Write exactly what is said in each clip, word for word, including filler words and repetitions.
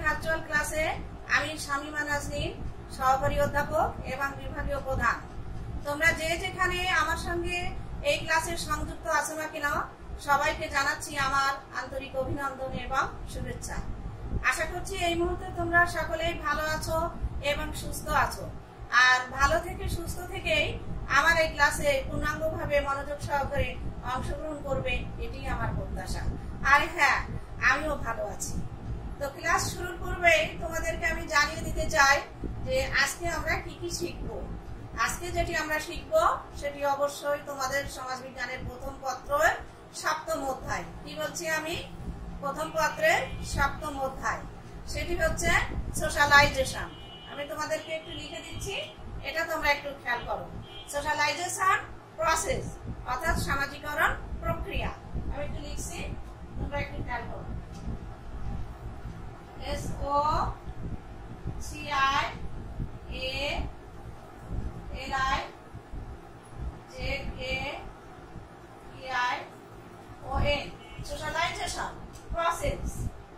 Virtual ক্লাসে আমি শামিমা নাজনীন, সহকারী অধ্যাপক এবং বিভাগীয় প্রধান। তোমরা যে যেখানে আমার সঙ্গে এই ক্লাসে সংযুক্ত আছো না কেন, সবাইকে জানাচ্ছি আমার আন্তরিক অভিনন্দন এবং শুভেচ্ছা। আশা করছি এই মুহূর্তে তোমরা সকলেই ভালো আছো এবং সুস্থ আছো। আর ভালো থেকে সুস্থ থেকেই আমার এই ক্লাসে পূর্ণাঙ্গভাবে মনোযোগ সহকারে অংশগ্রহণ করবে, এটি আমার প্রত্যাশা। আর হ্যাঁ, আমিও ভালো আছি। তো ক্লাস শুরুর পূর্বে তোমাদেরকে আমি জানিয়ে দিতে চাই যে আজকে আমরা কি কি শিখবো। আজকে যেটি আমরা শিখবো সেটি অবশ্যই তোমাদের সমাজবিজ্ঞানের প্রথম পত্রের সপ্তম অধ্যায়। কি বলছি আমি? প্রথম পত্রের সপ্তম অধ্যায়, সেটি হচ্ছে সোশ্যালাইজেশন। আমি তোমাদেরকে একটু লিখে দিচ্ছি, এটা তোমরা একটু খেয়াল করো। সোশ্যালাইজেশন প্রসেস অর্থাৎ সামাজিকরণ প্রক্রিয়া। আমি একটু লিখছি, তোমরা একটু খেয়াল করো। S O C I A L I Z A E I O N, socialisation process.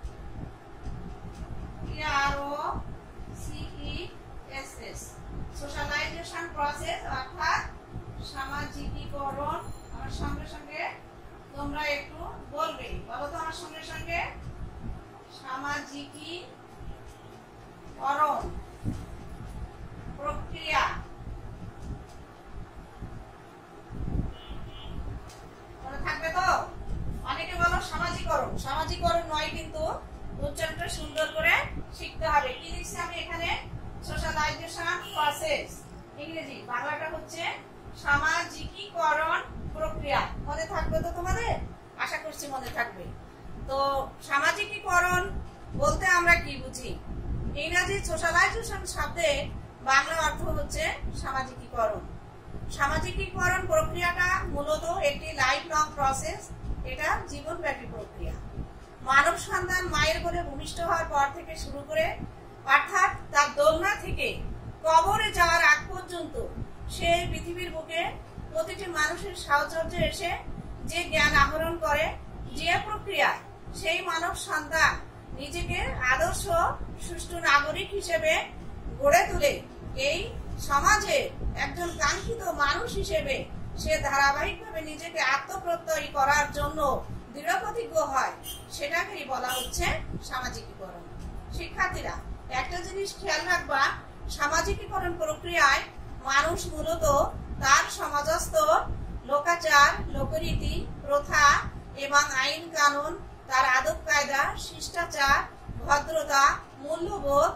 P R O C E S S, socialisation process অর্থাৎ সামাজিকীকরণ। আমার সঙ্গে সঙ্গে তোমরা একটু বলবে, বলো তো আমার সঙ্গে সঙ্গে, সামাজিকীকরণ প্রক্রিয়া। মনে থাকবে তো? অনেকে বলো সামাজিকরণ, সামাজিকরণ নয়, কিন্তু উচ্চারণটা সুন্দর করে শিখতে হবে। কি লিখছি আমি এখানে? সোশ্যালাইজেশন প্রসেস, ইংরেজি, বাংলাটা হচ্ছে সামাজিকীকরণ প্রক্রিয়া। মনে থাকবে তো তোমাদের? আশা করছি মনে থাকবে। তো সামাজিকীকরণ বলতে আমরা কি বুঝি? ইংরেজি সোশ্যালাইজেশন শব্দের বাংলা অর্থ হচ্ছে সামাজিকীকরণ। সামাজিকীকরণ প্রক্রিয়াটা মূলত একটি লাইফ লং প্রসেস, এটা জীবনব্যাপী প্রক্রিয়া। মানব সন্তান মায়ের কোলে ভূমিষ্ঠ হওয়ার পর থেকে শুরু করে, অর্থাৎ তার দোলনা থেকে কবরে যাওয়ার আগ পর্যন্ত সেই পৃথিবীর বুকে প্রতিটি মানুষের সাহচর্যে এসে যে জ্ঞান আহরণ করে, যে প্রক্রিয়ায় সেই মানব সন্তান নিজেকে আদর্শ সুষ্ঠু নাগরিক হিসেবে গড়ে তোলে, এই সমাজে একজন কাঙ্ক্ষিত মানুষ হিসেবে সে ধারাবাহিকভাবে নিজেকে আত্মপ্রত্যয়ী করার জন্য দৃঢ়প্রতিজ্ঞ হয়, সেটাকেই বলা হচ্ছে সামাজিকীকরণ। শিক্ষার্থীরা, একটা জিনিস খেয়াল রাখবা, সামাজিকীকরণ প্রক্রিয়ায় মানুষ মূলত তার সমাজস্থ লোকাচার, লোকরীতি, প্রথা এবং আইন কানুন, তার আদব কায়দা, শিষ্টাচার, ভদ্রতা, মূল্যবোধ,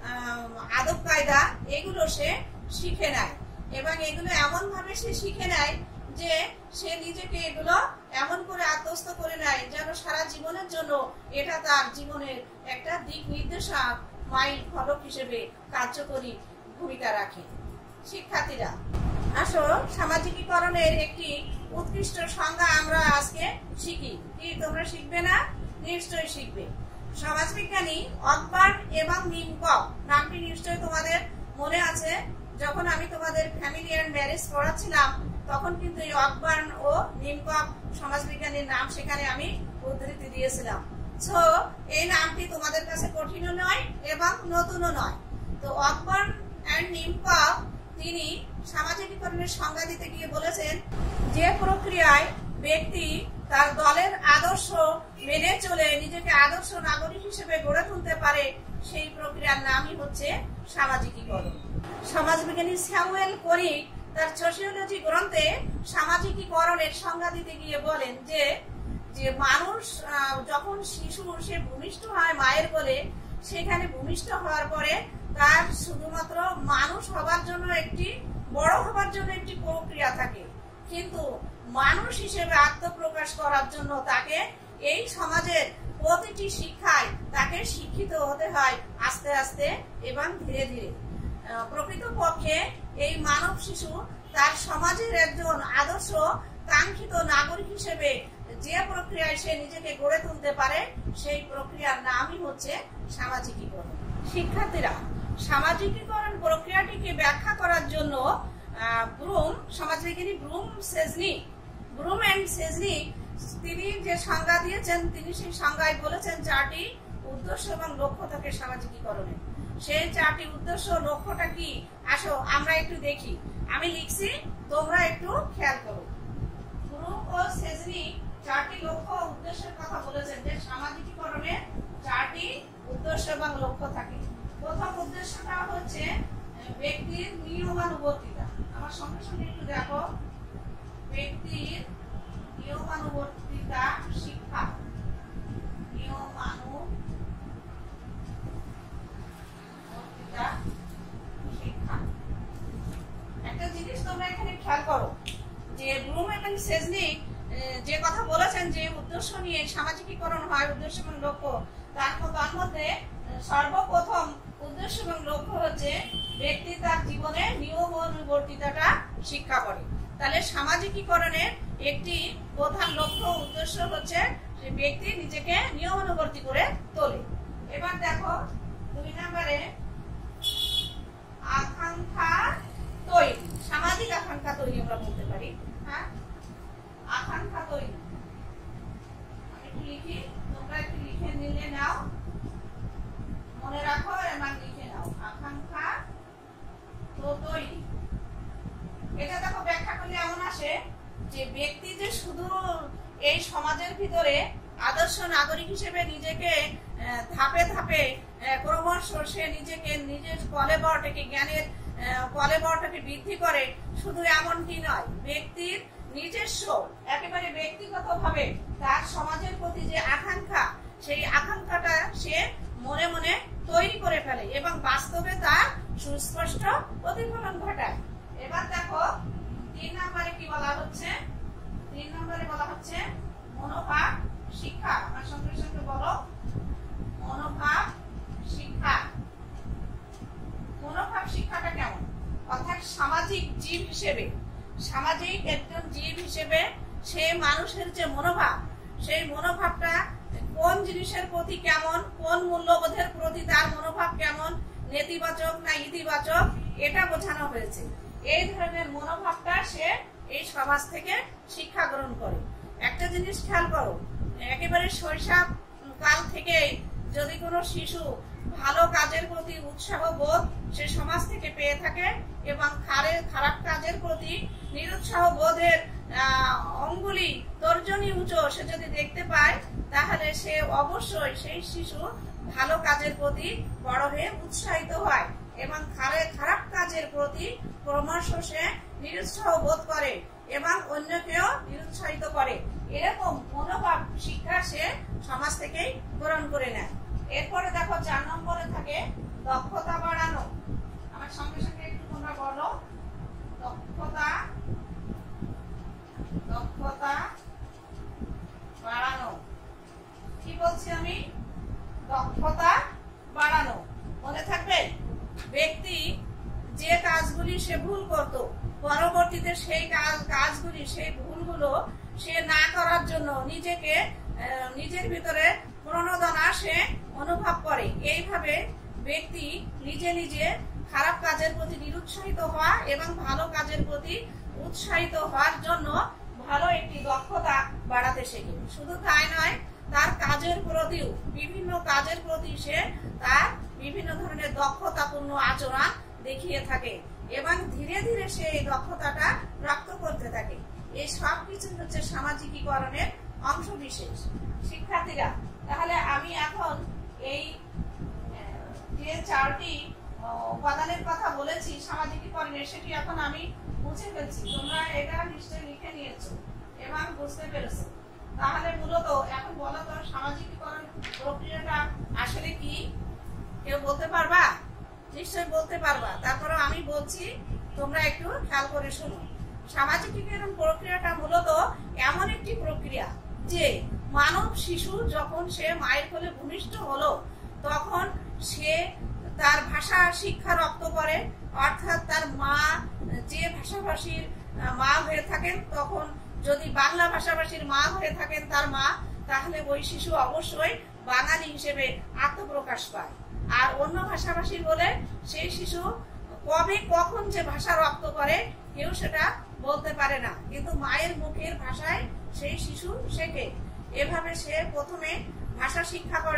আদব কায়দা, এগুলো সে শিখে নেয় এবং এগুলো এমন ভাবে সে শিখে নেয় যে সে নিজেকে এগুলো এমন করে আত্মস্থ করে নেয় যেন সারা জীবনের জন্য এটা তার জীবনের একটা দিক নির্দেশক মাইল ফলক হিসেবে কার্যকরী ভূমিকা রাখে। শিক্ষার্থীরা, আসো সামাজিকীকরণের একটি উৎকৃষ্ট সংজ্ঞা আমরা আজকে শিখি। কি তোমরা শিখবে না? নিশ্চয়ই শিখবে। সমাজবিজ্ঞানী অকবার্ন এবং নিমকক নামটি নিশ্চয়ই তোমাদের মনে আছে। যখন আমি তোমাদের ফ্যামিলি অ্যান্ড ম্যারেজ পড়াচ্ছিলাম, তখন কিন্তু এই অকবার্ন ও নিমকক সমাজবিজ্ঞানীর নাম সেখানে আমি উদ্ধৃতি দিয়েছিলাম। সো এই নামটি তোমাদের কাছে কঠিনও নয় এবং নতুনও নয়। তো অকবার্ন অ্যান্ড নিমকক তিনি সামাজিকীকরণের সংজ্ঞা দিতে গিয়ে বলেছেন, যে প্রক্রিয়ায় ব্যক্তি তার দলের আদর্শ মেনে চলে নিজেকে আদর্শ নাগরিক হিসেবে গড়ে তুলতে পারে, সেই প্রক্রিয়ার নামই হচ্ছে সামাজিকীকরণ। সমাজবিজ্ঞানী স্যামুয়েল কোরিক তার সোশিওলজি গ্রন্থে সামাজিকীকরণের সংজ্ঞা দিতে গিয়ে বলেন যে যে মানুষ যখন শিশু সে ভূমিষ্ঠ হয় মায়ের কোলে, সেখানে ভূমিষ্ঠ হওয়ার পরে তার শুধুমাত্র মানুষ হবার জন্য একটি বড় হবার জন্য একটি প্রক্রিয়া থাকে, কিন্তু মানুষ হিসেবে আত্মপ্রকাশ করার জন্য তাকে এই সমাজের প্রতিটি শিক্ষায় তাকে শিক্ষিত হতে হয় আস্তে আস্তে এবং ধীরে ধীরে। প্রকৃতপক্ষে এই মানব শিশু তার সমাজের একজন আদর্শ কাঙ্ক্ষিত নাগরিক হিসেবে যে প্রক্রিয়ায় সে নিজেকে গড়ে তুলতে পারে, সেই প্রক্রিয়ার নামই হচ্ছে সামাজিকীকরণ। শিক্ষার্থীরা, সামাজিকীকরণ প্রক্রিয়াটিকে ব্যাখ্যা করার জন্য ব্রুম, সমাজবিজ্ঞানী ব্রুম সেজনি, ব্রুম এন্ড সেজনি তিনি যে সংজ্ঞা দিয়েছেন, তিনি সেই সংজ্ঞায় বলেছেন চারটি উদ্দেশ্য এবং লক্ষ্য থাকে সামাজিকীকরণে। সেই চারটি উদ্দেশ্য লক্ষ্যটা কি, আসো আমরা একটু দেখি। আমি লিখছি, তোমরা একটু খেয়াল করো। গ্রুপ ও সেজনি চারটি লক্ষ্য ও উদ্দেশ্যের কথা বলেছেন যে সামাজিকীকরণে চারটি উদ্দেশ্য এবং লক্ষ্য থাকে। প্রথম উদ্দেশ্যটা হচ্ছে ব্যক্তির নিয়মানুবর্তিতা। আমার সঙ্গে সঙ্গে একটু দেখো, ব্যক্তির নিয়মানুবর্তিতা শিক্ষা। নিয়মানুবর্তিতা শিক্ষা। একটা জিনিস তোমরা এখানে খেয়াল করো যে ব্লুম এবং সেজনি যে কথা বলেছেন যে উদ্দেশ্য নিয়ে সামাজিকীকরণ হয়, উদ্দেশ্য এবং লক্ষ্য, তার তার মধ্যে সর্বপ্রথম উদ্দেশ্য এবং লক্ষ্য হচ্ছে ব্যক্তি তার জীবনে নিয়ম অনুবর্তিতাটা শিক্ষা করে। তাহলে সামাজিকীকরণের একটি প্রধান লক্ষ্য উদ্দেশ্য হচ্ছে যে ব্যক্তি নিজেকে নিয়ম অনুবর্তী করে তোলে। এবার দেখো দুই নম্বরে আকাঙ্ক্ষা তৈরি, সামাজিক আকাঙ্ক্ষা তৈরি আমরা বলতে পারি। হ্যাঁ, আকাঙ্ক্ষা তৈরি আমি একটু লিখি, তোমরা একটু লিখে নিলে নাও, মনে রাখো এবং লিখে নাও। আকাঙ্ক্ষা তো তৈরি, এটা দেখো ব্যাখ্যা করলে এমন আসে যে ব্যক্তি যে শুধু এই সমাজের ভিতরে আদর্শ নাগরিক হিসেবে নিজেকে ধাপে ধাপে ক্রমশ সে নিজেকে নিজের কলেবরটাকে জ্ঞানের কলেবরটাকে বৃদ্ধি করে, শুধু এমনটি নয়, ব্যক্তির নিজস্ব একেবারে ব্যক্তিগতভাবে তার সমাজের প্রতি যে আকাঙ্ক্ষা, সেই আকাঙ্ক্ষাটা সে মনে মনে তৈরি করে ফেলে এবং বাস্তবে তার সুস্পষ্ট প্রতিফলন ঘটায়। এবার দেখো তিন নম্বরে কি বলা হচ্ছে, তিন নম্বরে বলা হচ্ছে মনোভাব শিক্ষা। আমার সঙ্গে সঙ্গে বলো, মনোভাব শিক্ষা। মনোভাব শিক্ষাটা কেমন, অর্থাৎ সামাজিক জীব হিসেবে, সামাজিক একজন জীব হিসেবে সে মানুষের যে মনোভাব, সেই মনোভাবটা কোন জিনিসের প্রতি কেমন, কোন মূল্যবোধের প্রতি তার মনোভাব কেমন, নেতিবাচক না ইতিবাচক, এটা বোঝানো হয়েছে। এই ধরনের মনোভাবটা সে এই সমাজ থেকে শিক্ষা গ্রহণ করে। একটা জিনিস খেয়াল করো, একেবারে শৈশব কাল থেকে যদি কোনো শিশু ভালো কাজের প্রতি উৎসাহ বোধ সে সমাজ থেকে পেয়ে থাকে এবং খারাপ কাজের প্রতি নিরুৎসাহ বোধের অঙ্গুলি তর্জনী উঁচু সে যদি দেখতে পায়, তাহলে সে অবশ্যই সেই শিশু ভালো কাজের প্রতি বড় হয়ে উৎসাহিত হয় এবং খারাপ কাজের প্রতি ক্রমশ সে নিরুৎসাহ বোধ করে এবং অন্যকেও নিরুৎসাহিত করে। এরকম মনোভাব শিক্ষা সে সমাজ থেকেই গ্রহণ করে নেয়। এরপরে দেখো চার নম্বরে থাকে দক্ষতা বাড়ানো। আমার সঙ্গে সঙ্গে একটু তোমরা বলো, দক্ষতা দক্ষতা বাড়ানো। কি বলছি আমি, দক্ষতা বাড়ানো। মনে থাকবে, ব্যক্তি যে কাজগুলি সে ভুল করত, পরবর্তীতে সেই কাজ কাজগুলি সেই ভুলগুলো সে না করার জন্য নিজেকে নিজের ভিতরে প্রণোদনা সে অনুভব করে। এইভাবে ব্যক্তি নিজে নিজে খারাপ কাজের প্রতি নিরুৎসাহিত হওয়া এবং ভালো কাজের প্রতি উৎসাহিত হওয়ার জন্য ভালো একটি দক্ষতা বাড়াতে শেখে। শুধু তাই নয়, তার কাজের প্রতিও বিভিন্ন কাজের প্রতি সে তার বিভিন্ন ধরনের দক্ষতাপূর্ণ আচরণ দেখিয়ে থাকে এবং ধীরে ধীরে সে এই দক্ষতাটা প্রাপ্ত করতে থাকে। এই সব কিছু হচ্ছে সামাজিকীকরণের অংশ বিশেষ। শিক্ষার্থীরা, তাহলে আমি এখন এই যে চারটি উপাদানের কথা বলেছি সামাজিকীকরণের, সেটি এখন আমি বুঝে ফেলছি। তোমরা এটা নিশ্চয়ই লিখে নিয়েছো এবং বুঝতে পেরেছো। তাহলে মূলত এখন বলো তো, সামাজিকীকরণ প্রক্রিয়াটা আসলে কি কেউ বলতে পারবা? নিশ্চয়ই বলতে পারবা। তারপরে আমি বলছি, তোমরা একটু খেয়াল করে শোনো। সামাজিকীকরণ প্রক্রিয়াটা মূলত এমন একটি প্রক্রিয়া যে মানব শিশু যখন সে মায়ের কোলে ভূমিষ্ঠ হলো, তখন সে তার ভাষা শিক্ষা রপ্ত করে। অর্থাৎ তার মা যে ভাষাভাষীর মা হয়ে থাকেন, তখন যদি বাংলা ভাষাভাষীর মা হয়ে থাকেন তার মা, তাহলে ওই শিশু অবশ্যই বাঙালি হিসেবে আত্মপ্রকাশ পায়। আর অন্য ভাষাভাষীর বলে সেই শিশু কবে কখন যে ভাষা রপ্ত করে কেউ সেটা বলতে পারে না, কিন্তু মায়ের মুখের ভাষায় সেই শিশু শেখে। এভাবে সে প্রথমে ভাষা শিক্ষা করে,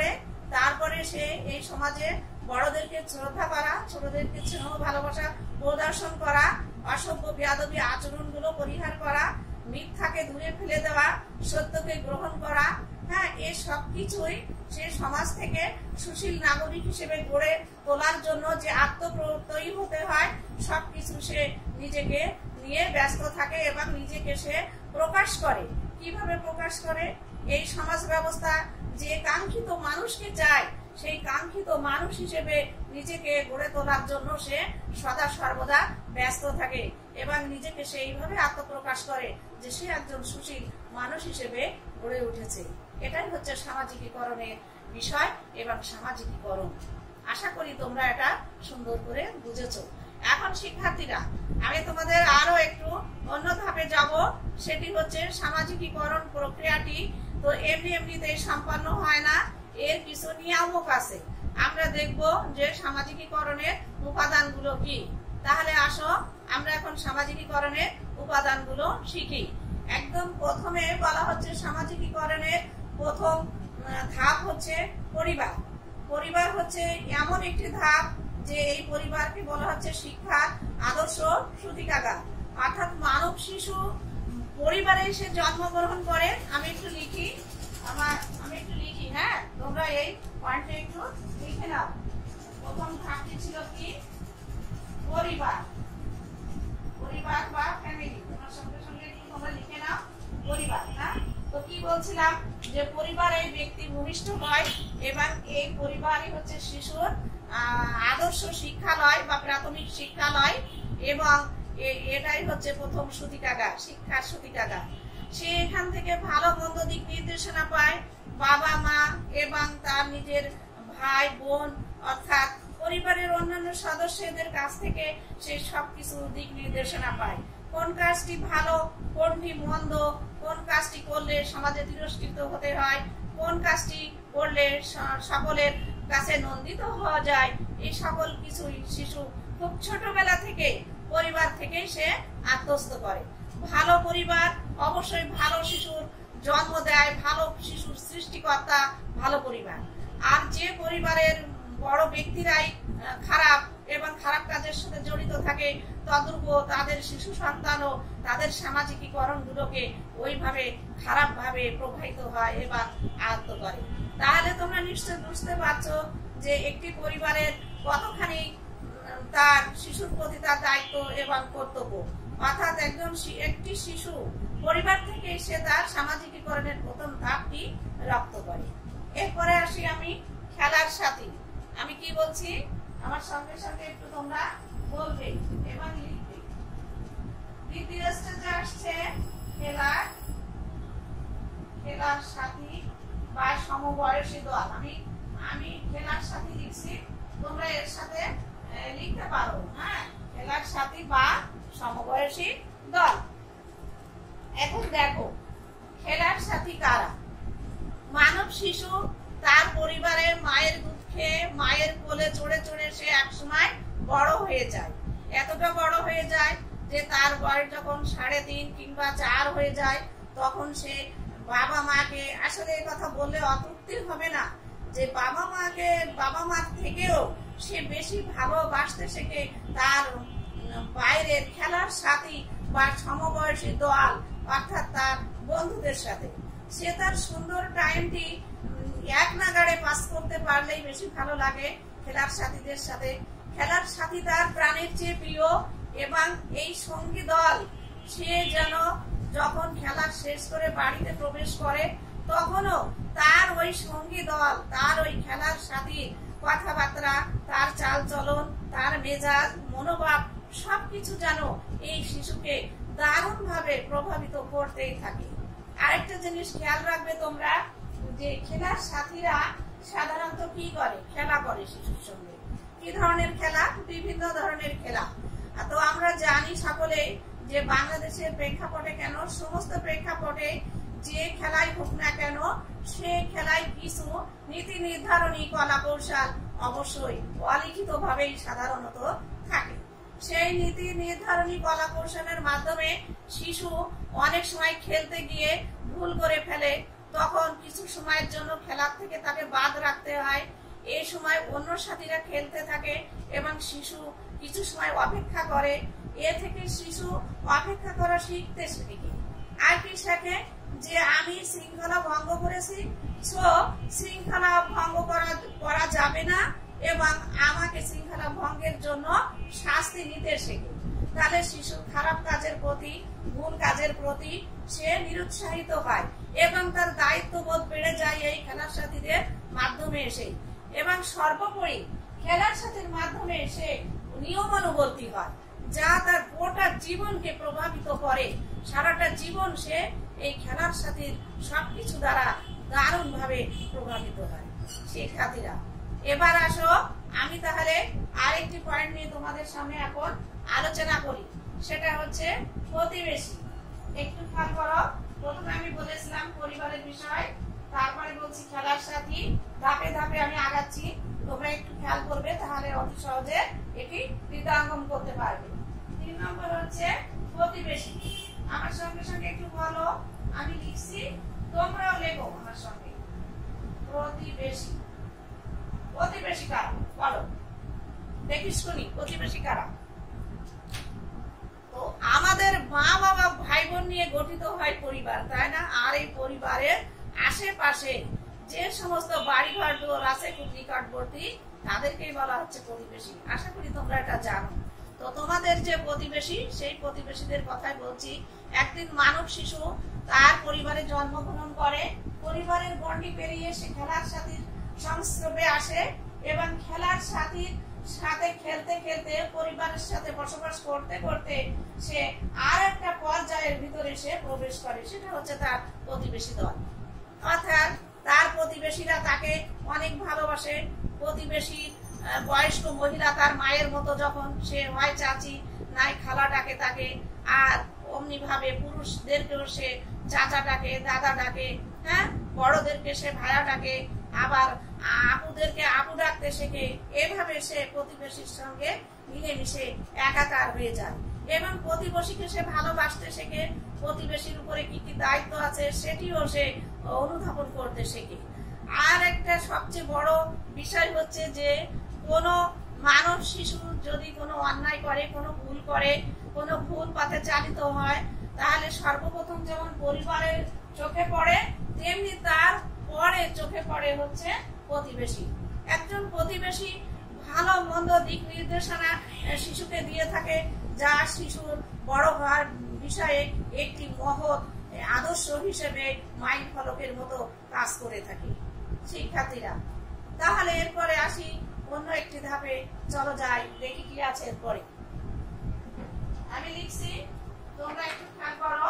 তারপরে সে এই সমাজে বড়দেরকে শ্রদ্ধা করা, ছোটদেরকে স্নেহ ভালোবাসা প্রদর্শন করা, অসভ্য বেয়াদবি আচরণগুলো পরিহার করা, মিথ্যাকে দূরে ফেলে দেওয়া, সত্যকে গ্রহণ করা। হ্যাঁ, এই সব কিছুই সে সমাজ থেকে সুশীল নাগরিক হিসেবে গড়ে তোলার জন্য যে আত্মপ্রত্যয়ী হতে হয়, সবকিছু সে নিজেকে নিয়ে ব্যস্ত থাকে এবং নিজেকে সে প্রকাশ করে। কিভাবে প্রকাশ করে? এই সমাজ ব্যবস্থা যে কাঙ্ক্ষিত মানুষকে চায়, সেই কাঙ্ক্ষিত মানুষ হিসেবে নিজেকে গড়ে তোলার জন্য সে সদা সর্বদা ব্যস্ত থাকে এবং নিজেকে সেইভাবে আত্মপ্রকাশ করে যে সে একজন সুশীল মানুষ হিসেবে গড়ে উঠেছে। এটাই হচ্ছে সামাজিকীকরণের বিষয় এবং সামাজিকীকরণ। আশা করি তোমরা এটা সুন্দর করে বুঝেছো। এখন শিক্ষার্থীরা, আমি তোমাদের আরো একটু অন্য ধাপে যাব, সেটি হচ্ছে সামাজিকীকরণ প্রক্রিয়াটি তো এমনি এমনিতেই সম্পন্ন হয় না, এর কিছু নিয়ামক আছে। আমরা দেখব যে সামাজিকীকরণের উপাদানগুলো কি। তাহলে আসো আমরা এখন সামাজিকীকরণের উপাদানগুলো শিখি। একদম প্রথমে বলা হচ্ছে সামাজিকীকরণের প্রথম ধাপ হচ্ছে পরিবার। পরিবার হচ্ছে এমন একটি ধাপ যে এই পরিবারকে বলা হচ্ছে শিক্ষার আদর্শ সূতিকাগার। অর্থাৎ মানব শিশু পরিবারে এসে জন্মগ্রহণ করে। আমি একটু লিখি, আমার আমি একটু লিখি হ্যাঁ, তোমরা এই পয়েন্টে একটু লিখে নাও। প্রথম ধাপটি ছিল কি? পরিবার। পরিবার বা ফ্যামিলি। তোমার সঙ্গে সঙ্গে একটু তোমরা লিখে নাও পরিবার। হ্যাঁ, তো কি বলছিলাম যে পরিবার এই ব্যক্তি ভূমিষ্ঠ হয় এবং এই পরিবারই হচ্ছে শিশুর আদর্শ শিক্ষালয় বা প্রাথমিক শিক্ষালয় এবং এটাই হচ্ছে প্রথম সূতিকাগার, শিক্ষার সূতিকাগার। সে এখান থেকে ভালো মন্দ দিক নির্দেশনা পায় বাবা মা এবং তার নিজের ভাই বোন অর্থাৎ পরিবারের অন্যান্য সদস্যদের কাছ থেকে সে সবকিছু দিক নির্দেশনা পায়। কোন কাজটি ভালো, কোনটি মন্দ, কোন কাজটি করলে সমাজে তিরস্কৃত হতে হয়, কোন কাজটি করলে সকলের কাছে নন্দিত হওয়া যায়, এই সকল কিছুই শিশু খুব ছোটবেলা থেকে পরিবার থেকেই সে আত্মস্থ করে। ভালো পরিবার অবশ্যই ভালো শিশুর জন্ম দেয়, ভালো শিশুর সৃষ্টিকর্তা ভালো পরিবার। আর যে পরিবারের বড় ব্যক্তিরাই খারাপ এবং খারাপ কাজের সাথে জড়িত থাকে, তদ্রূপ তাদের শিশু সন্তানও তাদের সামাজিকীকরণ গুলোকে ওইভাবে খারাপ ভাবে প্রভাবিত হয় এবং আয়ত্ত করে। তাহলে তোমরা নিশ্চয় বুঝতে পারছো যে একটি পরিবারের কতখানি তার শিশুর প্রতি তার দায়িত্ব এবং কর্তব্য। অর্থাৎ একজন একটি শিশু পরিবার থেকে সে তার সামাজিকীকরণের প্রথম ধাপটি রপ্ত করে। এরপরে আসি আমি খেলার সাথী। আমি কি বলছি আমার সঙ্গে সঙ্গে একটু তোমরা বলবে এবং লিখবে। দ্বিতীয় স্টেজে আসছে খেলার খেলার সাথী বা সমবয়সী দল। আমি আমি খেলার সাথী লিখছি, তোমরা এর সাথে লিখতে পারো। হ্যাঁ, খেলার সাথী বা সমবয়সী দল। এখন দেখো খেলার সাথী কারা? মানব শিশু তার পরিবারের মায়ের দুধ খেয়ে মায়ের কোলে চড়ে চড়ে সে একসময় বড় হয়ে যায়। এতটা বড় হয়ে যায় যে তার বয়স যখন সাড়ে তিন কিংবা চার হয়ে যায় তখন সে বাবা মাকে, আসলে এই কথা বললে অতৃপ্তি হবে না, যে বাবা মাকে বাবা মার থেকেও সে বেশি ভালোবাসতে শেখে তার বাইরের খেলার সাথী বা সমবয়সী দল অর্থাৎ তার বন্ধুদের সাথে। সে তার সুন্দর টাইমটি এক নাগাড়ে পাস করতে পারলেই বেশি ভালো লাগে খেলার সাথীদের সাথে। খেলার সাথী তার প্রাণের চেয়ে প্রিয় এবং এই সঙ্গী দল সে যেন যখন খেলা শেষ করে বাড়িতে প্রবেশ করে তখনও তার ওই সঙ্গী দল, তার ওই খেলার সাথী কথাবার্তা, তার চাল চলন, তার মেজাজ, মনোভাব সবকিছু যেন এই শিশুকে দারুণ ভাবে প্রভাবিত করতেই থাকে। আরেকটা জিনিস খেয়াল রাখবে তোমরা, যে খেলার সাথীরা সাধারণত কি করে? খেলা করে শিশুর সঙ্গে। কি ধরনের খেলা? বিভিন্ন ধরনের খেলা। তো আমরা জানি সকলে যে বাংলাদেশের প্রেক্ষাপটে কেন, সমস্ত প্রেক্ষাপটে যে খেলাই হোক না কেন সে খেলায় কিছু নীতি নির্ধারণী কলা কৌশল অবশ্যই অলিখিত ভাবেই সাধারণত থাকে। সেই নীতি নির্ধারণী কলা কৌশলের মাধ্যমে শিশু অনেক সময় খেলতে গিয়ে ভুল করে ফেলে, তখন কিছু সময়ের জন্য খেলার থেকে তাকে বাদ রাখতে হয়। এই সময় অন্য সাথীরা খেলতে থাকে এবং শিশু কিছু সময় অপেক্ষা করে। এ থেকে শিশু অপেক্ষা করা শিখতে শেখে। আর কি শেখে যে আমি শৃঙ্খলা ভঙ্গ করেছি, সো শৃঙ্খলা ভঙ্গ করা করা যাবে না এবং আমাকে শৃঙ্খলা ভঙ্গের জন্য শাস্তি নিতে শেখে। তাহলে শিশু খারাপ কাজের প্রতি, ভুল কাজের প্রতি সে নিরুৎসাহিত হয় এবং তার দায়িত্ববোধ বেড়ে যায় এই খেলার সাথীদের মাধ্যমে এসে। এবং সর্বোপরি খেলার সাথীর মাধ্যমে সে নিয়মানুবর্তী হয়, যা তার গোটা জীবনকে প্রভাবিত করে। সারাটা জীবন সে এই খেলার সাথীর সবকিছু দ্বারা দারুণ ভাবে প্রভাবিত হয়। শিক্ষার্থীরা এবার আসো, আমি তাহলে আরেকটি পয়েন্ট নিয়ে তোমাদের সামনে এখন আলোচনা করি, সেটা হচ্ছে প্রতিবেশী। একটু খেয়াল করো, প্রথমে আমি বলেছিলাম পরিবারের বিষয়, তারপরে বলছি খেলার সাথী, ধাপে ধাপে আমি আগাচ্ছি, তোমরা একটু খেয়াল করবে, তাহলে অতি সহজে এটি হৃদয়ঙ্গম করতে পারবে। তিন নম্বর হচ্ছে প্রতিবেশী। আমার সঙ্গে সঙ্গে একটু বলো, আমি লিখছি, তোমরাও লেখো আমার সঙ্গে। প্রতিবেশী, প্রতিবেশী কারা বলো দেখি শুনি, প্রতিবেশী কারা? তো আমাদের মা বাবা ভাই বোন নিয়ে গঠিত হয় পরিবার, তাই না? আর এই পরিবারের আশেপাশে যে সমস্ত বাড়ি ঘর দোর আছে খুব নিকটবর্তী, তাদেরকেই বলা হচ্ছে প্রতিবেশী। আশা করি তোমরা এটা জানো। তো তোমাদের যে প্রতিবেশী, সেই প্রতিবেশীদের কথাই বলছি। একদিন মানব শিশু তার পরিবারে জন্মগ্রহণ করে, পরিবারের গণ্ডি পেরিয়ে সে খেলার সাথীর সংস্রবে আসে এবং খেলার সাথীর সাথে খেলতে খেলতে পরিবারের সাথে বসবাস করতে করতে সে আর একটা পর্যায়ের ভিতরে সে প্রবেশ করে, সেটা হচ্ছে তার প্রতিবেশী দল। অর্থাৎ তার প্রতিবেশীরা তাকে অনেক ভালোবাসে। প্রতিবেশী বয়স্ক মহিলা তার মায়ের মতো, যখন সে হয় চাচি নাই খালা ডাকে তাকে, আর অমনি ভাবে পুরুষদেরকেও সে চাচা ডাকে, দাদা ডাকে, হ্যাঁ, বড়দেরকে সে ভাইয়া ডাকে, আবার আপুদেরকে আপু ডাকতে শেখে। এভাবে সে প্রতিবেশীর সঙ্গে মিলেমিশে একাকার হয়ে যায় এবং প্রতিবেশীকে সে ভালোবাসতে শেখে। প্রতিবেশীর উপরে কি কি দায়িত্ব আছে সেটিও সে অনুধাবন করতে শেখে। আর একটা সবচেয়ে বড় বিষয় হচ্ছে যে কোনো মানব শিশু যদি কোনো অন্যায় করে, কোনো ভুল করে, কোনো ভুল পথে চালিত হয়, তাহলে সর্বপ্রথম যেমন পরিবারের চোখে পড়ে, তেমনি তার পরে চোখে পড়ে হচ্ছে প্রতিবেশী। একজন প্রতিবেশী ভালো মন্দ দিক নির্দেশনা শিশুকে দিয়ে থাকে, যা শিশুর বড় হওয়ার বিষয়ে একটি মহৎ আদর্শ হিসেবে মাইল ফলকের মতো কাজ করে থাকে। শিক্ষার্থীরা তাহলে এরপরে আসি অন্য একটি ধাপে, চলো যাই দেখি কি আছে এরপরে। আমি লিখছি, তোমরা একটু খেয়াল করো।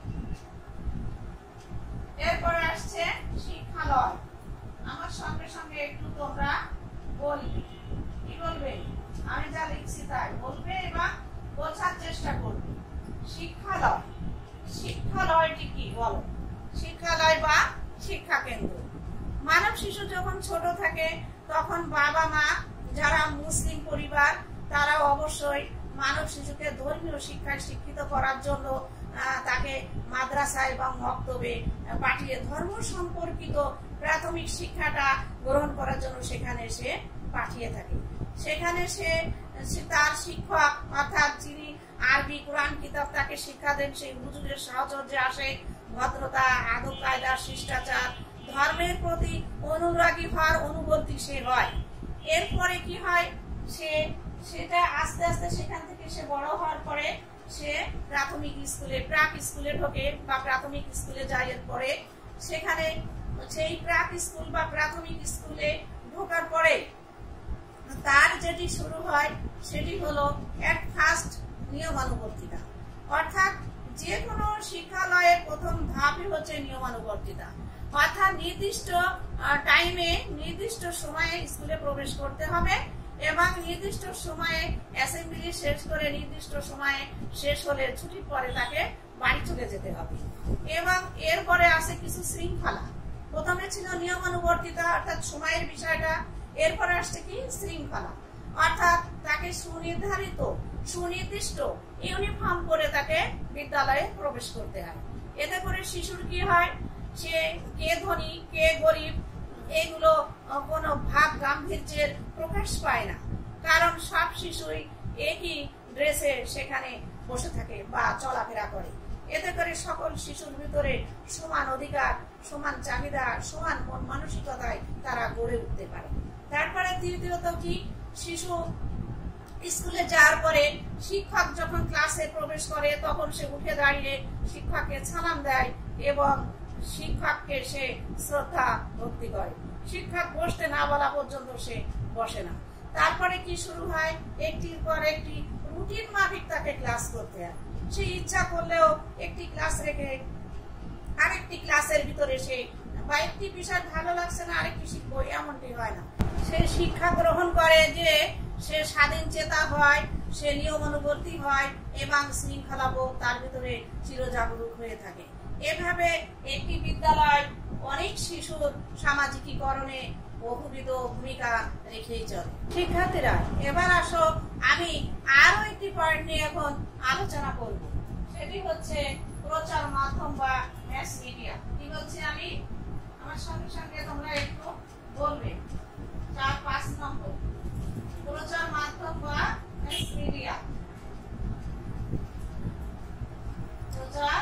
এরপরে আসছে শিক্ষালয়। আমার সঙ্গে সঙ্গে একটু তোমরা বলবে, কি বলবে? আমি যা লিখছি তাই বলবে এবং বোঝার চেষ্টা করবে। শিক্ষালয়, শিক্ষালয়টি কি বলো? শিক্ষালয় বা শিক্ষা কেন্দ্র। মানব শিশু যখন ছোট থাকে তখন বাবা মা যারা মুসলিম পরিবার, তারা অবশ্যই মানব শিশুকে ধর্মীয় শিক্ষায় শিক্ষিত করার জন্য তাকে মাদ্রাসায় বা মক্তবে পাঠিয়ে ধর্ম সম্পর্কিত প্রাথমিক শিক্ষাটা গ্রহণ করার জন্য সেখানে সে পাঠিয়ে থাকে। সেখানে সে তার শিক্ষক অর্থাৎ যিনি আরবি কোরআন কিতাব তাকে শিক্ষা দেন, সেই হুজুরের সাহচর্যে আসে। ভদ্রতা, আদব কায়দা, শিষ্টাচার, ধর্মের প্রতি অনুরাগী হওয়ার অনুবর্তী সে হয়। এরপরে কি হয়, সে সেটা আস্তে আস্তে সেখান থেকে সে বড় হওয়ার পরে সে প্রাথমিক স্কুলে, প্রাক স্কুলে ঢোকে বা প্রাথমিক স্কুলে যায়। এরপরে সেখানে সেই প্রাক স্কুল বা প্রাথমিক স্কুলে ঢোকার পরে তার যেটি শুরু হয় সেটি হলো এক ফার্স্ট নিয়মানুবর্তিতা। অর্থাৎ যে কোনো শিক্ষালয়ের প্রথম ধাপই হচ্ছে নিয়মানুবর্তিতা। অর্থাৎ নির্দিষ্ট টাইমে নির্দিষ্ট সময়ে স্কুলে প্রবেশ করতে হবে এবং নির্দিষ্ট সময়ে অ্যাসেম্বলি শেষ করে নির্দিষ্ট সময়ে শেষ হলে ছুটির পরে তাকে বাড়ি চলে যেতে হবে। এবং এরপরে আসে কিছু শৃঙ্খলা। প্রথমে ছিল নিয়মানুবর্তিতা অর্থাৎ সময়ের বিষয়টা, এরপরে আসছে কি শৃঙ্খলা অর্থাৎ তাকে সুনির্ধারিত সুনির্দিষ্ট ইউনিফর্ম করে তাকে বিদ্যালয়ে প্রবেশ করতে হয়। এতে করে শিশুর কি হয়, সে কে ধনী কে গরিব এগুলো কোনো ভাব গাম্ভীর্যের প্রকাশ পায় না, কারণ সব শিশুই একই ড্রেসে সেখানে বসে থাকে বা চলাফেরা করে। এতে করে সকল শিশুর ভিতরে সমান অধিকার, সমান চাহিদা, সমান মন মানসিকতায় তারা গড়ে উঠতে পারে। তারপরে তৃতীয়ত কি, শিশু স্কুলে যাওয়ার পরে শিক্ষক যখন ক্লাসে প্রবেশ করে তখন সে উঠে দাঁড়িয়ে শিক্ষককে সালাম দেয় এবং শিক্ষককে সে শ্রদ্ধা ভক্তি করে। শিক্ষক বসতে না বলা পর্যন্ত সে বসে না। তারপরে কি শুরু হয়, একটির পর একটি রুটিন মাফিক তাকে ক্লাস করতে হয়। সে ইচ্ছা করলেও একটি ক্লাস রেখে আরেকটি ক্লাসের ভিতরে সে বা একটি বিষয় ভালো লাগছে না আরেকটি শিখবো, এমনটি হয় না। সে শিক্ষা গ্রহণ করে যে সে স্বাধীন চেতা হয়, সে নিয়মানুবর্তী হয় এবং শৃঙ্খলাবোধ তার ভিতরে চিরজাগরুক হয়ে থাকে। এভাবে একটি বিদ্যালয় অনেক শিশুর সামাজিকীকরণে বহুবিধ ভূমিকা রেখেই চলে। শিক্ষার্থীরা, এবার আসো আমি আরো একটি পয়েন্ট নিয়ে এখন আলোচনা করব, সেটি হচ্ছে প্রচার মাধ্যম বা ম্যাস মিডিয়া। কি বলছি আমি, আমার সঙ্গে সঙ্গে তোমরা একটু বলবে। চার পাঁচ নম্বর, প্রচার মাধ্যম বা ম্যাস মিডিয়া। প্রচার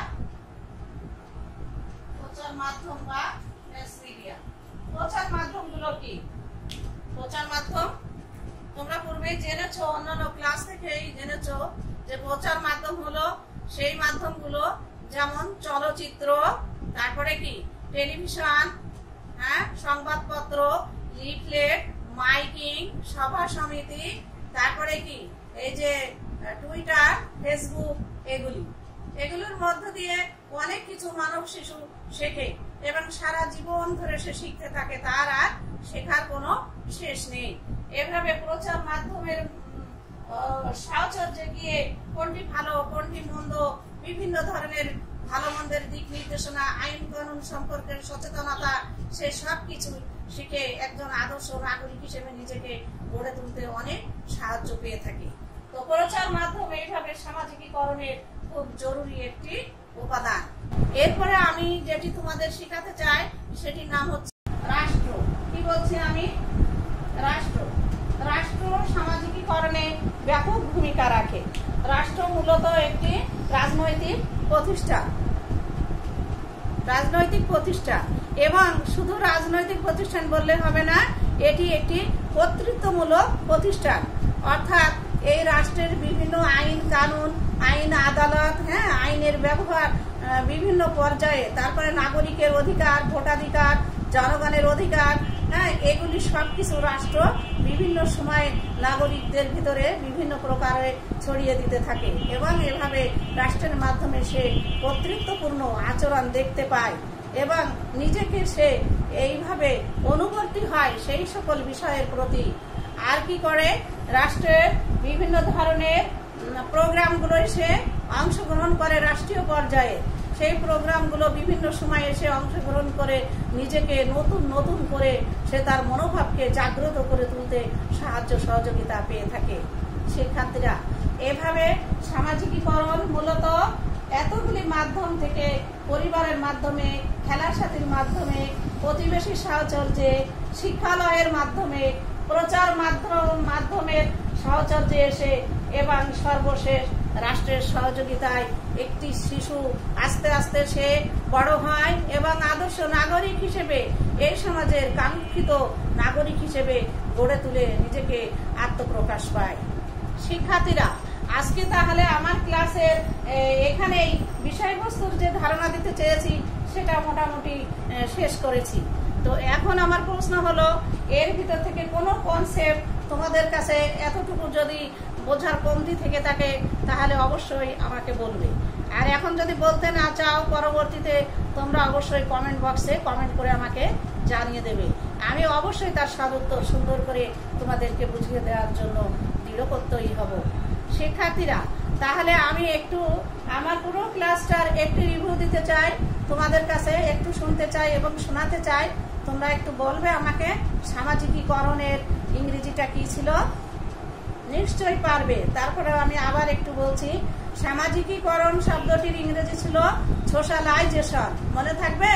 প্রচার মাধ্যম বা ম্যাস মিডিয়া। প্রচার মাধ্যম গুলো কি? প্রচার মাধ্যম তোমরা পূর্বে জেনেছো, অন্যান্য ক্লাস থেকেই জেনেছো যে প্রচার মাধ্যম হলো সেই মাধ্যমগুলো যেমন চলচ্চিত্র, তারপরে কি টেলিভিশন, হ্যাঁ সংবাদপত্র, লিফলেট, মাইকিং, সভা সমিতি, তারপরে কি এই যে টুইটার, ফেসবুক, এগুলি এগুলোর মধ্য দিয়ে অনেক কিছু মানব শিশু শেখে এবং সারা জীবন ধরে সে শিখতে থাকে, তার আর শেখার কোনো শেষ নেই। এভাবে প্রচার মাধ্যমের সাহচর্যে গিয়ে কোনটি ভালো কোনটি মন্দ, বিভিন্ন ধরনের ভালো মন্দের দিক নির্দেশনা, আইন কানুন সম্পর্কে সচেতনতা, সে সব কিছু শিখে একজন আদর্শ নাগরিক হিসেবে নিজেকে গড়ে তুলতে অনেক সাহায্য পেয়ে থাকে। তো প্রচার মাধ্যম এইভাবে সামাজিকীকরণের খুব জরুরি একটি উপাদান। এরপরে আমি যেটি তোমাদের শেখাতে চাই সেটির নাম হচ্ছে রাষ্ট্র। কি বলছি আমি, রাষ্ট্র। রাষ্ট্র সামাজিকীকরণে ব্যাপক ভূমিকা রাখে। রাষ্ট্র মূলত একটি রাজনৈতিক প্রতিষ্ঠান রাজনৈতিক প্রতিষ্ঠান এবং শুধু রাজনৈতিক প্রতিষ্ঠান বললে হবে না, এটি একটি কর্তৃত্বমূলক প্রতিষ্ঠান। অর্থাৎ এই রাষ্ট্রের বিভিন্ন আইন কানুন, আইন আদালত, হ্যাঁ আইনের ব্যবহার বিভিন্ন পর্যায়ে, তারপরে নাগরিকের অধিকার, ভোটাধিকার, জনগণের অধিকার, হ্যাঁ এগুলি সবকিছু রাষ্ট্র বিভিন্ন সময়ে নাগরিকদের ভিতরে বিভিন্ন প্রকারে ছড়িয়ে দিতে থাকে এবং এভাবে রাষ্ট্রের মাধ্যমে সে কর্তৃত্বপূর্ণ আচরণ দেখতে পায় এবং নিজেকে সে এইভাবে অনুবর্তী হয় সেই সকল বিষয়ের প্রতি। আর কি করে, রাষ্ট্রের বিভিন্ন ধরনের প্রোগ্রামগুলো সে অংশগ্রহণ করে রাষ্ট্রীয় পর্যায়ে। সেই প্রোগ্রামগুলো বিভিন্ন সময়ে এসে অংশগ্রহণ করে নিজেকে নতুন নতুন করে সে তার মনোভাবকে জাগ্রত করে তুলতে সাহায্য সহযোগিতা পেয়ে থাকে। শিক্ষার্থীরা, এভাবে সামাজিকীকরণ মূলত এতগুলি মাধ্যম থেকে, পরিবারের মাধ্যমে, খেলার সাথীর মাধ্যমে, প্রতিবেশী সাহচর্যে, শিক্ষালয়ের মাধ্যমে, প্রচার মাধ্যম মাধ্যমের সাহচর্যে এসে এবং সর্বশেষ রাষ্ট্রের সহযোগিতায় একটি শিশু আস্তে আস্তে সে বড় হয় এবং আদর্শ নাগরিক হিসেবে এই সমাজের কাঙ্ক্ষিত নাগরিক হিসেবে গড়ে তুলে নিজেকে আত্মপ্রকাশ পায়। শিক্ষার্থীরা, আজকে তাহলে আমার ক্লাসের এখানেই বিষয়বস্তুর যে ধারণা দিতে চেয়েছি সেটা মোটামুটি শেষ করেছি। তো এখন আমার প্রশ্ন হলো, এর ভিতর থেকে কোনো কনসেপ্ট তোমাদের কাছে এতটুকু যদি বোঝার কমতি থেকে থাকে তাহলে অবশ্যই আমাকে বলবে। আর এখন যদি বলতে না চাও, পরবর্তীতে তোমরা অবশ্যই কমেন্ট বক্সে কমেন্ট করে আমাকে জানিয়ে দেবে। আমি অবশ্যই তার সদুত্তর সুন্দর করে তোমাদেরকে বুঝিয়ে দেওয়ার জন্য দৃঢ়প্রত্যয়ী হব। শিক্ষার্থীরা, তাহলে আমি একটু আমার পুরো ক্লাসটার একটি রিভিউ দিতে চাই, তোমাদের কাছে একটু শুনতে চাই এবং শোনাতে চাই। তোমরা একটু বলবে আমাকে সামাজিকীকরণের ইংরেজিটা কি ছিল? নিশ্চয়ই পারবে। তারপরে আমি আবার একটু বলছি, সামাজিকীকরণ শব্দটির ইংরেজি ছিল সোশ্যালাইজেশন। মনে থাকবে?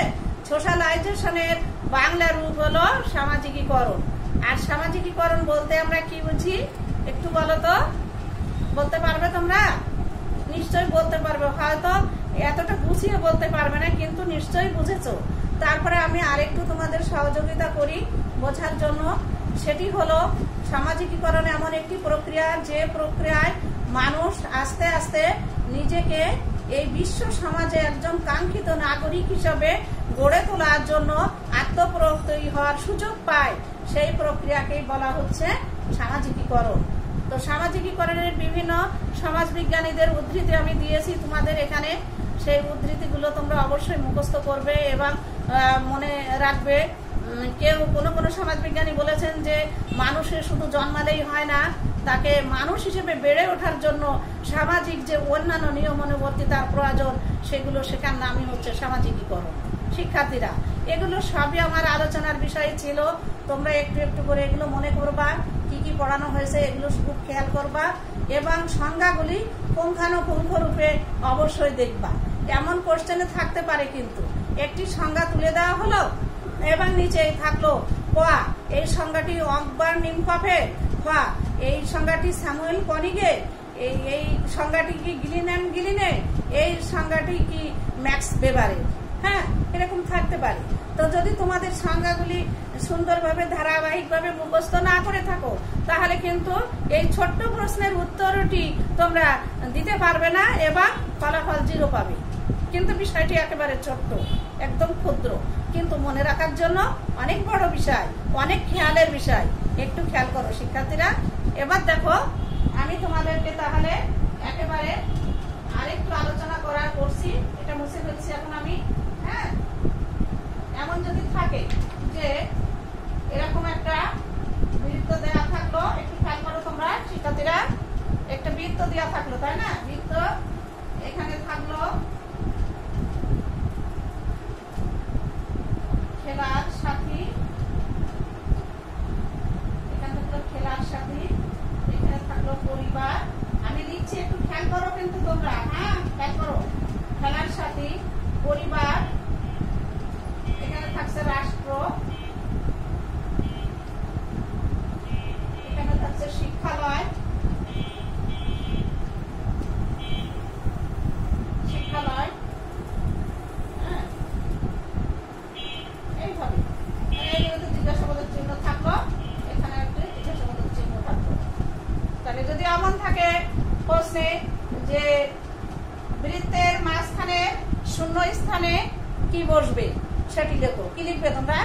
সোশ্যালাইজেশনের বাংলা রূপ হলো সামাজিকীকরণ। আর সামাজিকীকরণ বলতে আমরা কি বুঝি একটু বলো তো, বলতে পারবে তোমরা? নিশ্চয়ই বলতে পারবে, হয়তো এতটা গুছিয়ে বলতে পারবে না, কিন্তু নিশ্চয়ই বুঝেছো। তারপরে আমি আরেকটু তোমাদের সহযোগিতা করি বোঝার জন্য। সেটি হলো সামাজিকীকরণ এমন একটি প্রক্রিয়া, যে প্রক্রিয়ায় মানুষ আস্তে আস্তে নিজেকে এই বিশ্ব সমাজে একজন কাঙ্ক্ষিত নাগরিক হিসাবে গড়ে তোলার জন্য আত্মপ্রত্যয়ী তৈরি হওয়ার সুযোগ পায়। সেই প্রক্রিয়াকেই বলা হচ্ছে সামাজিকীকরণ। তো সামাজিকীকরণের বিভিন্ন সমাজবিজ্ঞানীদের উদ্ধৃতি আমি দিয়েছি তোমাদের এখানে। সেই উদ্ধৃতিগুলো তোমরা অবশ্যই মুখস্থ করবে এবং মনে রাখবে। কেউ কোনো কোনো সমাজবিজ্ঞানী বলেছেন যে মানুষের শুধু জন্মালেই হয় না, তাকে মানুষ হিসেবে বেড়ে ওঠার জন্য সামাজিক যে অন্যান্য নিয়মানুবর্তিতার প্রয়োজন, সেগুলো শেখার নামই হচ্ছে সামাজিকীকরণ। শিক্ষার্থীরা, এগুলো সবই আমার আলোচনার বিষয় ছিল। তোমরা একটু একটু করে এগুলো মনে করবা, কি কি পড়ানো হয়েছে এগুলো খুব খেয়াল করবা এবং সংজ্ঞাগুলি পুঙ্খানুপুঙ্খ রূপে অবশ্যই দেখবা। এমন কোশ্চেনে থাকতে পারে কিন্তু একটি সংজ্ঞা তুলে দেওয়া হলো এবং নিচে থাকলো কোয়া, এই সংজ্ঞাটি অকবার নিমকফের, কোয়া এই সংজ্ঞাটি স্যামুয়েল কনিগে, এই এই সংজ্ঞাটি কি গিলিন অ্যান্ড গিলিনে, এই সংজ্ঞাটি কি ম্যাক্স বেবারের। হ্যাঁ, এরকম থাকতে পারে। তো যদি তোমাদের সংজ্ঞাগুলি সুন্দরভাবে ধারাবাহিকভাবে মুখস্থ না করে থাকো, তাহলে কিন্তু এই ছোট্ট প্রশ্নের উত্তরটি তোমরা দিতে পারবে না এবং ফলাফল জিরো পাবে। কিন্তু বিষয়টি একেবারে ছোট্ট, একদম ক্ষুদ্র, কিন্তু মনে রাখার জন্য অনেক বড় বিষয়, অনেক খেয়ালের বিষয়। একটু খেয়াল করো শিক্ষার্থীরা। এবার দেখো, আমি তোমাদেরকে তাহলে একেবারে আরেকটু আলোচনা করার করছি। এটা মুছে ফেলছি এখন আমি। হ্যাঁ, এমন যদি থাকে যে এরকম একটা বৃত্ত দেওয়া থাকলো, একটু খেয়াল করো তোমরা শিক্ষার্থীরা। একটা বৃত্ত দেওয়া থাকলো, তাই না? বৃত্ত এখানে থাকলো খেলার সাথী, এখানে থাকলো খেলার সাথী, এখানে থাকলো পরিবার। আমি লিখছি, একটু খেয়াল করো কিন্তু তোমরা। হ্যাঁ, খেয়াল করো। খেলার সাথী, পরিবার, এখানে থাকছে রাষ্ট্র, এখানে থাকছে শিক্ষালয়, শিক্ষালয়। হ্যাঁ, এইভাবে এইগুলোতে জিজ্ঞাসাবাদের চিহ্ন থাকলো, এখানে একটা জিজ্ঞাসাবাদের চিহ্ন থাকলো। তাহলে যদি এমন থাকে প্রশ্নে যে বৃত্তের মাঝখানে শূন্য স্থানে কি বসবে, সেটি লেখো। কি লিখবে তোমরা?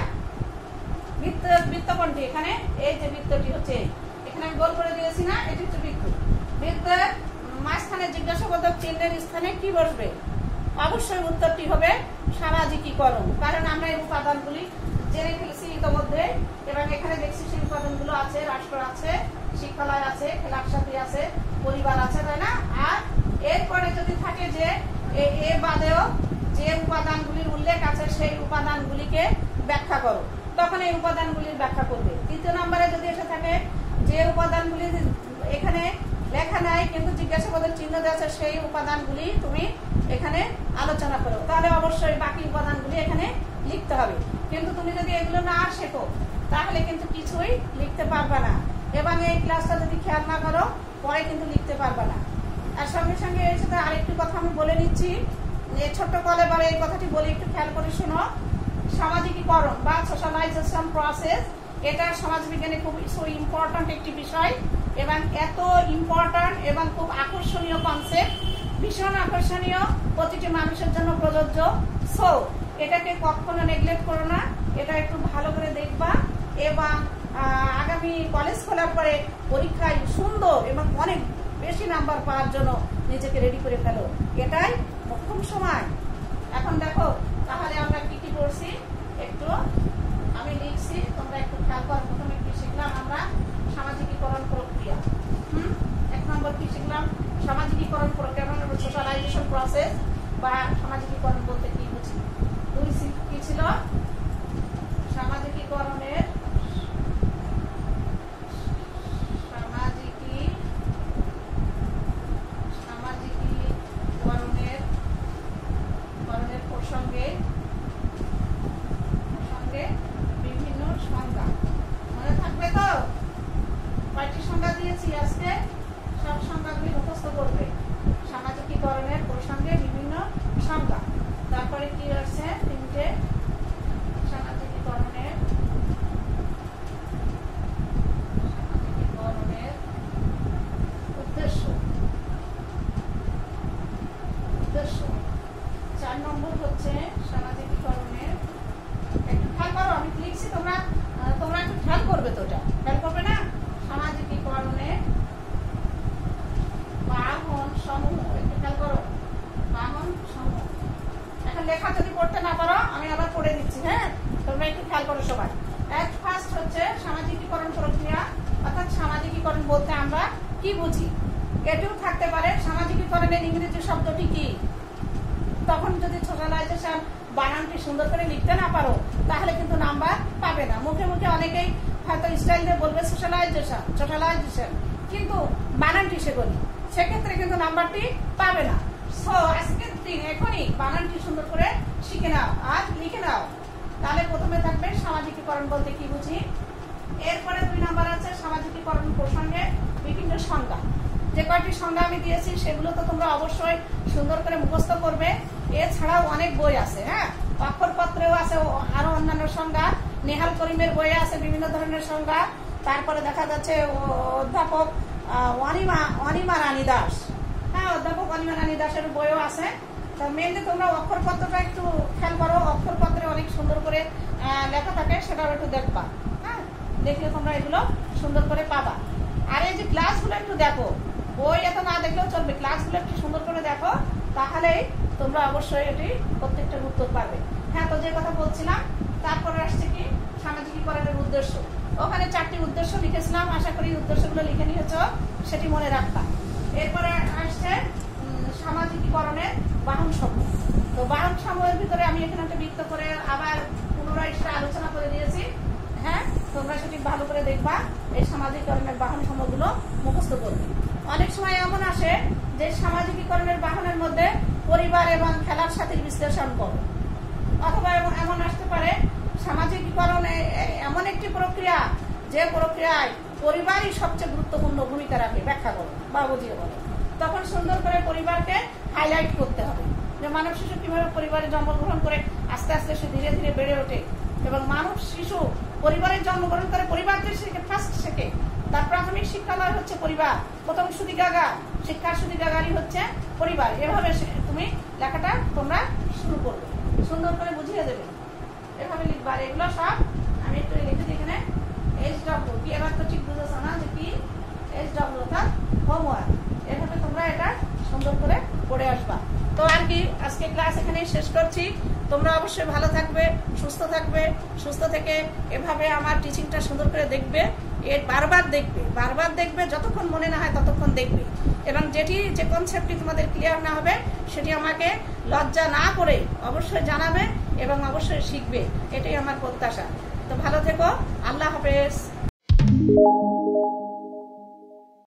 বৃত্ত, বৃত্ত কোনটি? এখানে এই যে বৃত্তটি হচ্ছে, এখানে আমি গোল করে দিয়েছি না, এটি হচ্ছে বৃত্ত। বৃত্তের মাঝখানে জিজ্ঞাসাবাদক চিহ্নের স্থানে কি বসবে? অবশ্যই উত্তরটি হবে সামাজিকীকরণ। কারণ আমরা এই উপাদানগুলি জেনে ফেলেছি ইতিমধ্যে এবং এখানে দেখছি সেই উপাদানগুলো আছে। রাষ্ট্র আছে, শিক্ষালয় আছে, খেলার সাথী আছে, পরিবার আছে, তাই না? আর এরপরে যদি থাকে যে এ বাদেও যে উপাদানগুলির উল্লেখ আছে, সেই উপাদানগুলিকে ব্যাখ্যা করো, তখন এই উপাদানগুলির ব্যাখ্যা করবে। তৃতীয় নম্বরে যদি এসে থাকে যে উপাদানগুলি এখানে লেখা নাই কিন্তু জিজ্ঞাসাবাদের চিহ্ন দেওয়া আছে, সেই উপাদানগুলি তুমি এখানে আলোচনা করো, তাহলে অবশ্যই বাকি উপাদানগুলি এখানে লিখতে হবে। কিন্তু তুমি যদি এগুলো না শেখো, তাহলে কিন্তু কিছুই লিখতে পারবে না এবং এই ক্লাসটা যদি খেয়াল না করো, পরে কিন্তু লিখতে পারবে না। আর সঙ্গে সঙ্গে এর সাথে আরেকটু কথা আমি বলে নিচ্ছি, ছোট্ট কলে বারে এই কথাটি বলে একটু খেয়াল করে শোনো। সামাজিকীকরণ বা সোশ্যালাইজেশন প্রসেস, এটা সমাজবিজ্ঞানে খুব ইম্পর্ট্যান্ট একটি বিষয় এবং এত ইম্পর্ট্যান্ট এবং খুব আকর্ষণীয় কনসেপ্ট, ভীষণ আকর্ষণীয়, প্রতিটি মানুষের জন্য প্রযোজ্য। সো এটাকে কখনো নেগলেক্ট করো না, এটা একটু ভালো করে দেখবা এবং আগামী কলেজ খোলার পরে পরীক্ষায় সুন্দর এবং অনেক বেশি নাম্বার পাওয়ার জন্য নিজেকে রেডি করে ফেলো। এটাই প্রথম সময়। এখন দেখো তাহলে আমরা কি কি করছি একটু আমি লিখছি, তোমরা একটু খেয়াল করো। প্রথমে কি শিখলাম আমরা? সামাজিকীকরণ প্রক্রিয়া। হুম, এক নম্বর কি শিখলাম? সামাজিকীকরণ প্রক্রিয়া মানে সোশ্যালাইজেশন প্রসেস বা সামাজিকীকরণ বলতে কি বুঝি। দুই কি ছিল? সামাজিকীকরণের সামাজিকীকরণের প্রসঙ্গে কয়টি সংজ্ঞা দিয়েছি আজকে? সব সংজ্ঞাগুলি মুখস্থ করবে। সামাজিকীকরণের প্রসঙ্গে বিভিন্ন সংজ্ঞা। তারপরে কি আছে? তিনটে সামাজিকীকরণের সামাজিকীকরণের উদ্দেশ্য উদ্দেশ্য চার নম্বর হচ্ছে সামাজিকীকরণের, একটু খেয়াল করো, আমি লিখছি, তোমরা তোমরা একটু খেয়াল করবে। তো এটা খেয়াল করবে না? সামাজিকীকরণের বাহন সমূহ, একটু খেয়াল করো, বাহন সমূহ। এখন লেখা যদি পড়তে না পারো আমি আবার পড়ে দিচ্ছি, হ্যাঁ? তোমরা একটু খেয়াল করো সবাই। এক ফার্স্ট হচ্ছে সামাজিকীকরণ প্রক্রিয়া, অর্থাৎ সামাজিকীকরণ বলতে আমরা কি বুঝি? এটিও থাকতে পারে সামাজিকীকরণের ইংরেজি শব্দটি কি। তখন যদি সোশ্যালাইজেশন বানানটি সুন্দর করে লিখতে না পারো তাহলে কিন্তু নাম্বার পাবে না। মুখে মুখে অনেকেই হয়তো স্টাইল দিয়ে বলবে সোশ্যালাইজেশন সোশ্যালাইজেশন, কিন্তু বানানটি সে বলি, সেক্ষেত্রে কিন্তু নাম্বারটি পাবে না। সো আজকের দিন এখনই বানানটি সুন্দর করে শিখে নাও আর লিখে নাও। তাহলে প্রথমে থাকবে সামাজিকীকরণ বলতে কি বুঝি। এরপরে দুই নাম্বার আছে সামাজিকীকরণ প্রসঙ্গে বিভিন্ন সংজ্ঞা। যে কয়টি সংজ্ঞা আমি দিয়েছি সেগুলো তো তোমরা অবশ্যই সুন্দর করে মুখস্থ করবে। এছাড়াও অনেক বই আছে, হ্যাঁ, অক্ষরপত্রেও আছে আরো অন্যান্য সংজ্ঞা। নেহাল করিমের বইয়ে আছে বিভিন্ন ধরনের সংজ্ঞা। তারপরে দেখা যাচ্ছে অধ্যাপক অনিমা অনিমা রানী দাস, হ্যাঁ, অধ্যাপক অনিমা রানী দাসের বইও আছে। তো মেনলি তোমরা অক্ষরপত্রটা একটু খেয়াল করো, অক্ষরপত্রে অনেক সুন্দর করে লেখা থাকে, সেটাও একটু দেখবা, হ্যাঁ, দেখলে তোমরা এগুলো সুন্দর করে পাবা। আর এই যে ক্লাসগুলো একটু দেখো, বই এত না দেখলেও চলবে, ক্লাসগুলো একটু সুন্দর করে দেখো, তাহলেই তোমরা অবশ্যই এটি প্রত্যেকটার উত্তর পাবে। হ্যাঁ, তো যে কথা বলছিলাম, তারপরে আসছে কি সামাজিকীকরণের উদ্দেশ্য। ওখানে চারটি উদ্দেশ্য লিখেছিলাম, আশা করি উদ্দেশ্যগুলো লিখে নিয়েছ, সেটি মনে রাখবা। এরপরে আসছে সামাজিকীকরণের বাহন সমূহ। তো বাহন সমূহের ভিতরে আমি এখানে একটা বৃত্ত করে আবার পুনরায় সেটা আলোচনা করে দিয়েছি, হ্যাঁ, তোমরা সেটি ভালো করে দেখবা। এই সামাজিকীকরণের বাহন সমূহগুলো মুখস্থ করবে। অনেক সময় এমন আসে যে সামাজিকীকরণের বাহনের মধ্যে পরিবার এবং খেলার সাথীর বিশ্লেষণ করো, অথবা এমন আসতে পারে সামাজিকীকরণ এমন একটি প্রক্রিয়া যে প্রক্রিয়ায় পরিবারই সবচেয়ে গুরুত্বপূর্ণ ভূমিকা রাখে, ব্যাখ্যা করো বা বুঝিয়ে বলো। তখন সুন্দর করে পরিবারকে হাইলাইট করতে হবে, যে মানব শিশু কিভাবে পরিবারে জন্মগ্রহণ করে আস্তে আস্তে সে ধীরে ধীরে বেড়ে ওঠে, এবং মানব শিশু পরিবারের জন্মগ্রহণ করে পরিবার যে শেখে, ফার্স্ট শেখে, তার প্রাথমিক শিক্ষালয় হচ্ছে পরিবার, প্রথম সুদিগাগার শিক্ষার সুদিগাগারই হচ্ছে পরিবার। এভাবে তুমি লেখাটা তোমরা শুরু করবে, সুন্দর করে বুঝিয়ে দেবে, এভাবে লিখবা। আর এগুলো সব আমি একটু লিখে দিই এখানে। এইচ ডব্লিউ কি, এবার তো ঠিক বুঝেছ না যে কি এইচ ডব্লিউ, অর্থাৎ হোমওয়ার্ক। এভাবে তোমরা এটা সুন্দর করে পড়ে আসবা। তো আর কি, আজকে ক্লাস এখানেই শেষ করছি। তোমরা অবশ্যই ভালো থাকবে, সুস্থ থাকবে। সুস্থ থেকে এভাবে আমার টিচিংটা সুন্দর করে দেখবে, এর বারবার দেখবে, বারবার দেখবে, যতক্ষণ মনে না হয় ততক্ষণ দেখবে। এবং যেটি যে কনসেপ্টটি তোমাদের ক্লিয়ার না হবে সেটি আমাকে লজ্জা না করে অবশ্যই জানাবে এবং অবশ্যই শিখবে, এটাই আমার প্রত্যাশা। তো ভালো থেকো, আল্লাহ হাফেজ।